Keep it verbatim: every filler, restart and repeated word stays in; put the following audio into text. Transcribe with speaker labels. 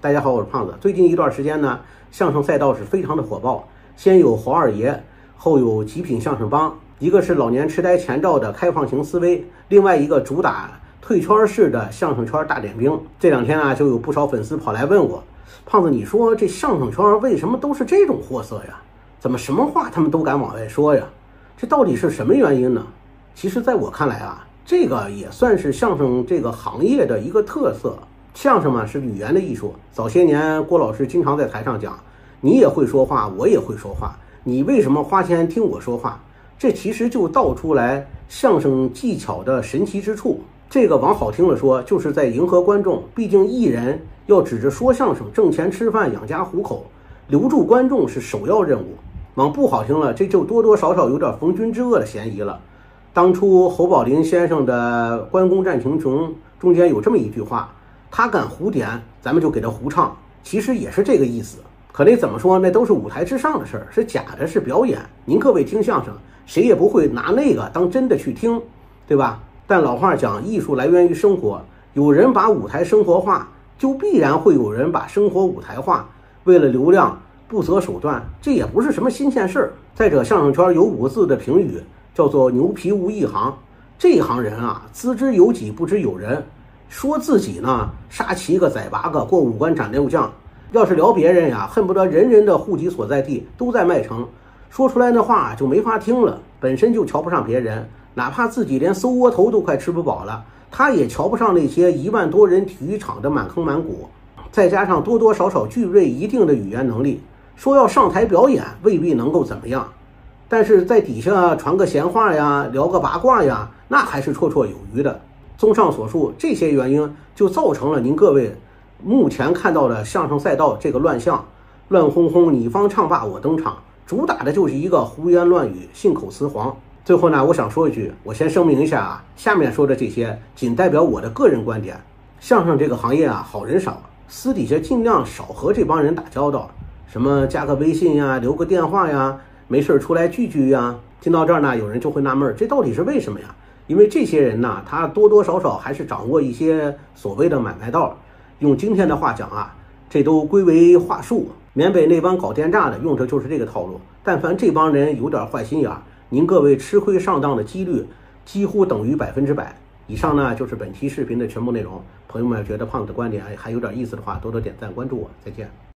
Speaker 1: 大家好，我是胖子。最近一段时间呢，相声赛道是非常的火爆，先有侯二爷，后有极品相声帮，一个是老年痴呆前兆的开放型思维，另外一个主打退圈式的相声圈大点兵。这两天啊，就有不少粉丝跑来问我，胖子，你说这相声圈为什么都是这种货色呀？怎么什么话他们都敢往外说呀？这到底是什么原因呢？其实在我看来啊，这个也算是相声这个行业的一个特色。相声嘛是语言的艺术，早些年郭老师经常在台上讲，你也会说话，我也会说话，你为什么花钱听我说话？这其实就道出来相声技巧的神奇之处。这个往好听了说，就是在迎合观众，毕竟艺人要指着说相声挣钱吃饭养家糊口，留住观众是首要任务。往不好听了，这就多多少少有点逢军之恶的嫌疑了。当初侯宝林先生的《关公战秦琼》中间有这么一句话，他敢胡点，咱们就给他胡唱，其实也是这个意思。可那怎么说，那都是舞台之上的事儿，是假的，是表演。您各位听相声，谁也不会拿那个当真的去听，对吧？但老话讲，艺术来源于生活，有人把舞台生活化，就必然会有人把生活舞台化。为了流量不择手段，这也不是什么新鲜事儿。再者，相声圈有五个字的评语，叫做牛皮无一行。这一行人啊，资之有己不知有人，说自己呢杀七个宰八个，过五关斩六将，要是聊别人呀，恨不得人人的户籍所在地都在麦城，说出来的话就没法听了。本身就瞧不上别人，哪怕自己连搜窝头都快吃不饱了，他也瞧不上那些一万多人体育场的满坑满谷。再加上多多少少具备一定的语言能力，说要上台表演未必能够怎么样，但是在底下传个闲话呀，聊个八卦呀，那还是绰绰有余的。综上所述，这些原因就造成了您各位目前看到的相声赛道这个乱象，乱哄哄，你方唱罢我登场，主打的就是一个胡言乱语，信口雌黄。最后呢，我想说一句，我先声明一下啊，下面说的这些仅代表我的个人观点。相声这个行业啊，好人少，私底下尽量少和这帮人打交道，什么加个微信呀，留个电话呀，没事出来聚聚呀。听到这儿呢，有人就会纳闷，这到底是为什么呀？因为这些人呢，他多多少少还是掌握一些所谓的买卖道，用今天的话讲啊，这都归为话术。缅北那帮搞电诈的用的就是这个套路。但凡这帮人有点坏心眼，您各位吃亏上当的几率几乎等于百分之百。以上呢就是本期视频的全部内容。朋友们觉得胖子的观点还有点意思的话，多多点赞关注我，再见。